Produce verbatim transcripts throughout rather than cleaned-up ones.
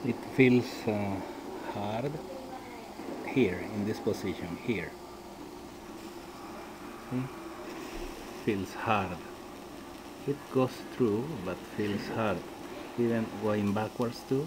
it feels uh, hard here in this position here. See? Feels hard. It goes through but feels hard, even going backwards too.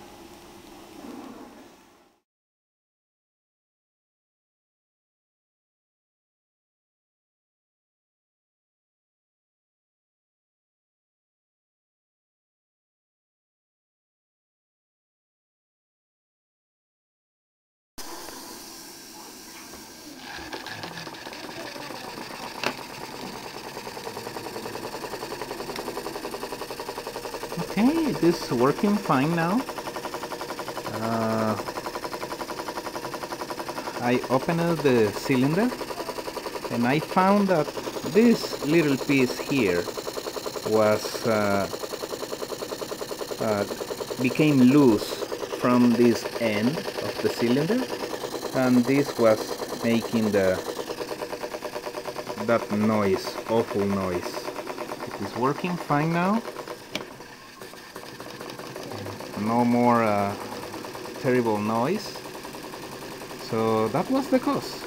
Okay, it is working fine now. Uh, I opened the cylinder and I found that this little piece here was uh, uh, became loose from this end of the cylinder, and this was making the that noise, awful noise. It is working fine now. No more uh, terrible noise. So that was the cause.